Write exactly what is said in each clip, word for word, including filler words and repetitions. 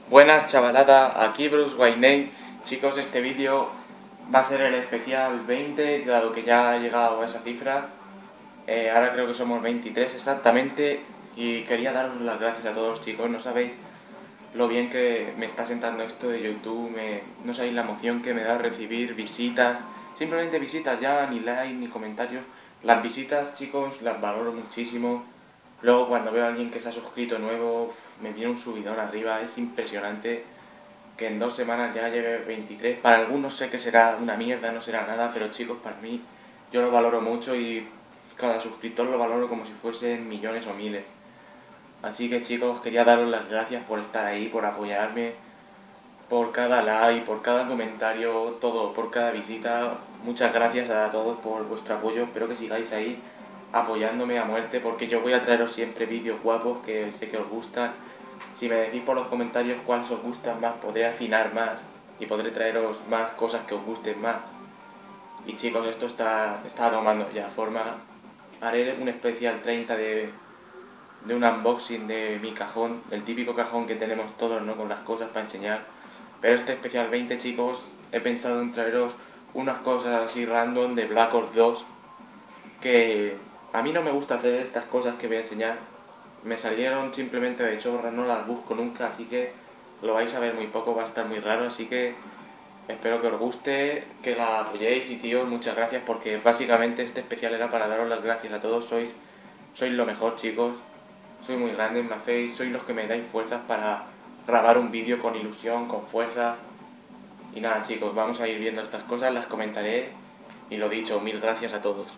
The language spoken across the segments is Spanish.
Buenas chavalada, aquí Bruce Wayne. Chicos, este vídeo va a ser el especial veinte, dado que ya ha llegado a esa cifra. Eh, ahora creo que somos veintitrés exactamente. Y quería daros las gracias a todos, chicos. No sabéis lo bien que me está sentando esto de YouTube. Me, no sabéis la emoción que me da recibir visitas. Simplemente visitas, ya ni like ni comentarios. Las visitas, chicos, las valoro muchísimo. Luego cuando veo a alguien que se ha suscrito nuevo, me viene un subidón arriba. Es impresionante que en dos semanas ya lleve veintitrés. Para algunos sé que será una mierda, no será nada, pero chicos, para mí yo lo valoro mucho y cada suscriptor lo valoro como si fuesen millones o miles. Así que chicos, quería daros las gracias por estar ahí, por apoyarme, por cada like, por cada comentario, todo, por cada visita. Muchas gracias a todos por vuestro apoyo. Espero que sigáis ahí apoyándome a muerte, porque yo voy a traeros siempre vídeos guapos que sé que os gustan. Si me decís por los comentarios cuáles os gustan más, podré afinar más y podré traeros más cosas que os gusten más. Y chicos, esto está, está tomando ya forma. Haré un especial treinta de, de un unboxing de mi cajón, el típico cajón que tenemos todos, ¿no? Con las cosas para enseñar. Pero este especial veinte, chicos, he pensado en traeros unas cosas así random de Black Ops dos, que a mí no me gusta hacer estas cosas que voy a enseñar. Me salieron simplemente de chorra, no las busco nunca, así que lo vais a ver muy poco, va a estar muy raro, así que espero que os guste, que la apoyéis y tíos, muchas gracias, porque básicamente este especial era para daros las gracias a todos. Sois, sois lo mejor, chicos, sois muy grandes, me hacéis, sois los que me dais fuerzas para grabar un vídeo con ilusión, con fuerza. Y nada, chicos, vamos a ir viendo estas cosas, las comentaré y lo dicho, mil gracias a todos.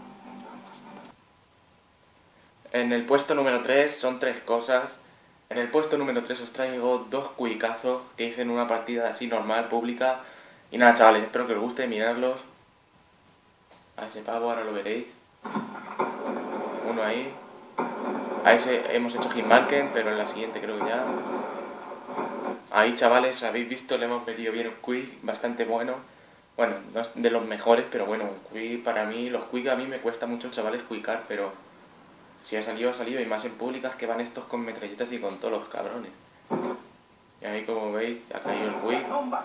En el puesto número tres son tres cosas. En el puesto número tres os traigo dos cuicazos que hice en una partida así normal, pública. Y nada, chavales, espero que os guste, miradlos. A ese pavo ahora lo veréis. Uno ahí. A ese hemos hecho hitmarken, pero en la siguiente creo que ya. Ahí, chavales, habéis visto, le hemos metido bien un quick, bastante bueno. Bueno, no es de los mejores, pero bueno, un quick para mí, los quick a mí me cuesta mucho, chavales, quickar, pero si ha salido, ha salido, y más en públicas que van estos con metralletas y con todos los cabrones. Y ahí, como veis, ha caído el quick.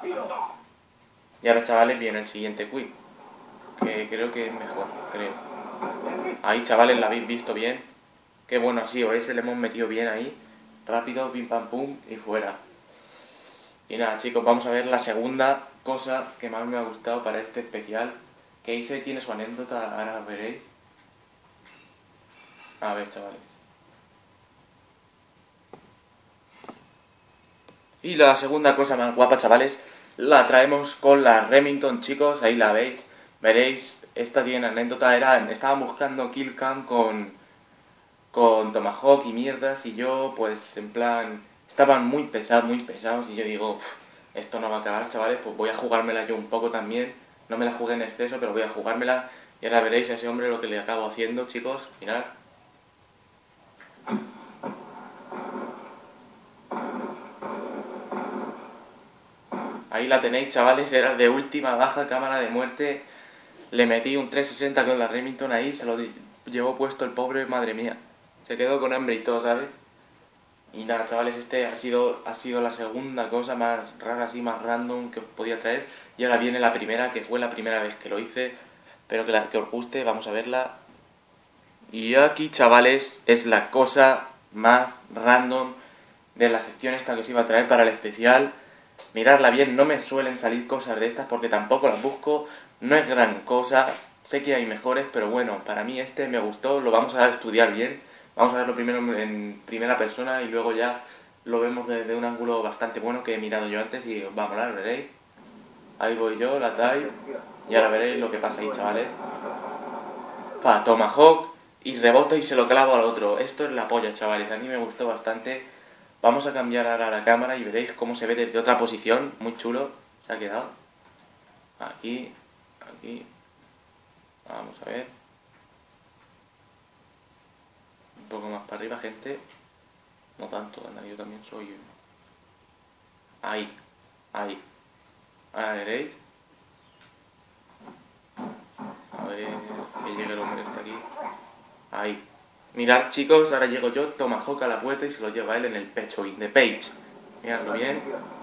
Y ahora, chavales, viene el siguiente quick, que creo que es mejor, creo. Ahí, chavales, la habéis visto bien. Qué bueno ha sido ese, le hemos metido bien ahí. Rápido, pim pam pum, y fuera. Y nada, chicos, vamos a ver la segunda cosa que más me ha gustado para este especial que hice. Tiene su anécdota, ahora veréis. A ver, chavales. Y la segunda cosa más guapa, chavales, la traemos con la Remington, chicos. Ahí la veis. Veréis, esta tiene anécdota. Era, estaba buscando killcam con, con Tomahawk y mierdas. Y yo, pues, en plan, estaban muy pesados, muy pesados. Y yo digo, esto no va a acabar, chavales. Pues voy a jugármela yo un poco también. No me la jugué en exceso, pero voy a jugármela. Y ahora veréis a ese hombre lo que le acabo haciendo, chicos. Mirad. Ahí la tenéis, chavales, era de última baja, cámara de muerte. Le metí un trescientos sesenta con la Remington ahí, se lo llevó puesto el pobre, madre mía. Se quedó con hambre y todo, ¿sabes? Y nada, chavales, este ha sido, ha sido la segunda cosa más rara, así, más random que os podía traer. Y ahora viene la primera, que fue la primera vez que lo hice. Espero que, la, que os guste, vamos a verla. Y aquí, chavales, es la cosa más random de la sección esta que os iba a traer para el especial. Miradla bien, no me suelen salir cosas de estas porque tampoco las busco, no es gran cosa, sé que hay mejores, pero bueno, para mí este me gustó, lo vamos a estudiar bien, vamos a verlo primero en primera persona y luego ya lo vemos desde un ángulo bastante bueno que he mirado yo antes y os va a molar, veréis. Ahí voy yo, la type, y ahora veréis lo que pasa ahí, chavales. Pa, Tomahawk, y rebota y se lo clavo al otro, esto es la polla, chavales, a mí me gustó bastante. Vamos a cambiar ahora la cámara y veréis cómo se ve desde otra posición. Muy chulo. Se ha quedado. Aquí. Aquí. Vamos a ver. Un poco más para arriba, gente. No tanto, anda, yo también soy uno. Ahí. Ahí. Ahora veréis. A ver, que llegue el hombre que está aquí. Ahí. Mirad, chicos, ahora llego yo, Tomahawk a la puerta y se lo lleva él en el pecho. In the page. Miradlo bien.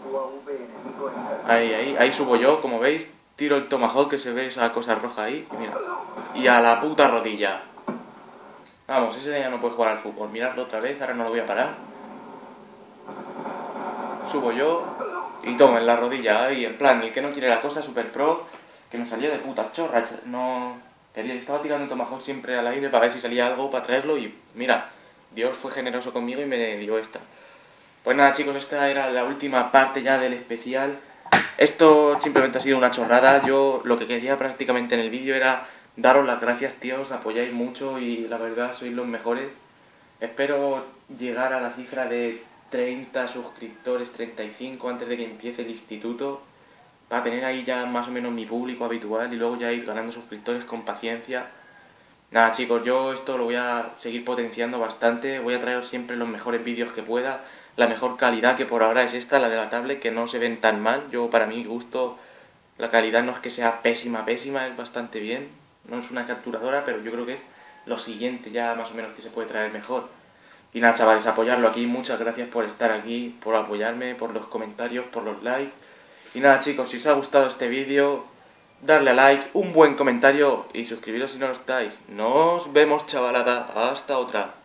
Ahí, ahí, ahí subo yo, como veis. Tiro el tomahawk, que se ve esa cosa roja ahí. Y mira. Y a la puta rodilla. Vamos, ese ya no puede jugar al fútbol. Miradlo otra vez, ahora no lo voy a parar. Subo yo y tomo en la rodilla ahí, en plan, el que no quiere la cosa super pro, que me salió de puta chorra. No, quería, estaba tirando tomahawk siempre al aire para ver si salía algo para traerlo y mira, Dios fue generoso conmigo y me dio esta. Pues nada, chicos, esta era la última parte ya del especial. Esto simplemente ha sido una chorrada. Yo lo que quería prácticamente en el vídeo era daros las gracias, tíos, os apoyáis mucho y la verdad sois los mejores. Espero llegar a la cifra de treinta suscriptores, treinta y cinco antes de que empiece el instituto, para tener ahí ya más o menos mi público habitual y luego ya ir ganando suscriptores con paciencia. Nada, chicos, yo esto lo voy a seguir potenciando bastante, voy a traeros siempre los mejores vídeos que pueda, la mejor calidad, que por ahora es esta, la de la tablet, que no se ven tan mal. Yo, para mi gusto, la calidad no es que sea pésima, pésima, es bastante bien. No es una capturadora, pero yo creo que es lo siguiente ya más o menos que se puede traer mejor. Y nada, chavales, apoyarlo aquí. Muchas gracias por estar aquí, por apoyarme, por los comentarios, por los likes. Y nada, chicos, si os ha gustado este vídeo, darle a like, un buen comentario y suscribiros si no lo estáis. Nos vemos, chavalada. Hasta otra.